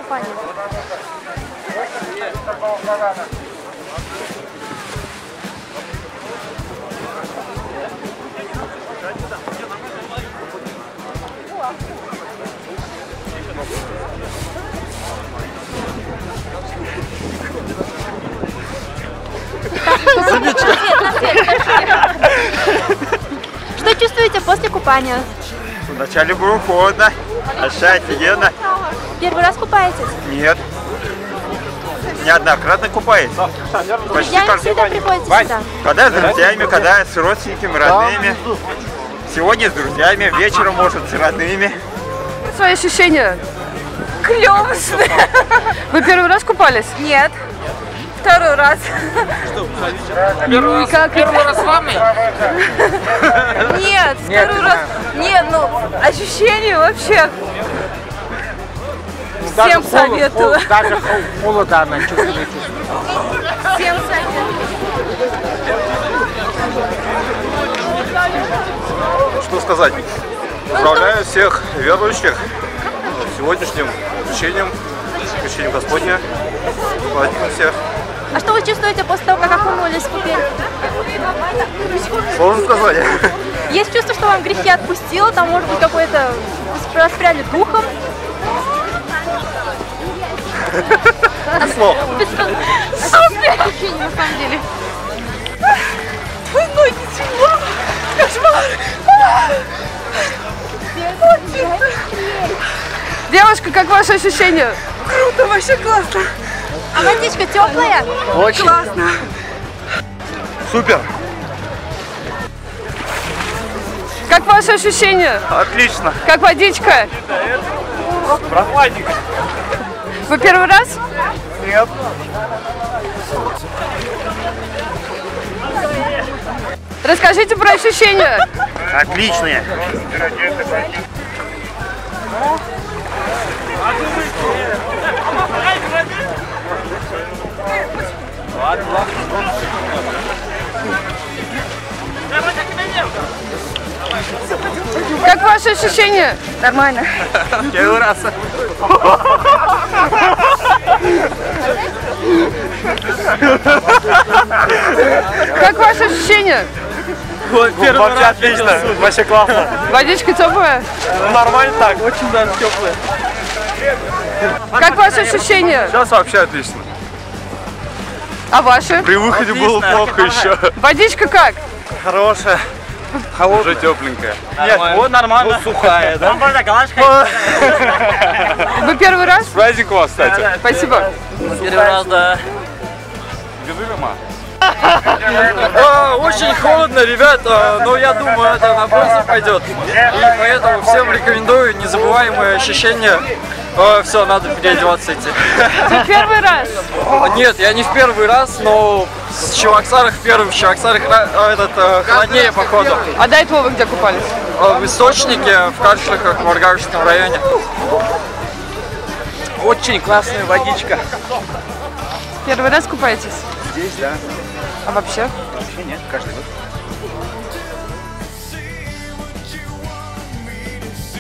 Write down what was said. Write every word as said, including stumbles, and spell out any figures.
купания? Что чувствуете после купания? Вначале было холодно, а сейчас офигенно. Первый раз купаетесь? Нет. Неоднократно купаюсь. Почти Я каждый всегда приходите сюда? Когда с друзьями, когда с родственниками, родными. Сегодня с друзьями, вечером, может, с родными. Свои ощущения? Клёвостно. Вы первый раз купались? Нет. Второй раз. Ну и как? Первый раз с вами? Нет, второй раз. Нет, ну, ощущения вообще. Всем советую. Даже холода она чувствует. Всем советую. Что сказать? Поздравляю всех верующих сегодняшним крещением, крещением Господня. Праздником всех. А что вы чувствуете после того, как окунулись в купель? Сложно сказать. Есть чувство, что вам грехи отпустило, там может быть какой-то воспряли духом? Слов. Ощущение на самом деле. Ой, ноги тяжело. Кошмар. Девушка, как ваши ощущения? Круто, вообще классно. А водичка теплая? Очень. Классно. Супер. Как ваши ощущения? Отлично. Как водичка? Прохладненько. Вы первый раз? Нет. Расскажите про ощущения. Отличные. Как ваши ощущения? Нормально. Первый раз. Как ваши ощущения? Первый раз. Отлично. Вообще классно. Водичка теплая? Нормально так. Очень даже теплая. Как ваши ощущения? Сейчас вообще отлично. А ваши? При выходе было плохо еще. Водичка как? Хорошая. Уже тепленькая. Нет, вот нормально. Ну, сухая, да? Вы первый раз? Праздник у вас, кстати. Спасибо. Первый раз, да. А, очень холодно, ребят, а, но я думаю, это на пользу пойдет. И поэтому всем рекомендую незабываемые ощущения. А, все, надо переодеваться идти. Вы первый раз? Нет, я не в первый раз, но в Чебоксарах первый, в Чебоксарах а, этот, а, холоднее, походу. А до этого вы где купались? А, в Источнике, в Каршлихах, в Маргаушском районе. Очень классная водичка. Первый раз купаетесь? Здесь, да. А вообще? Вообще нет, каждый год.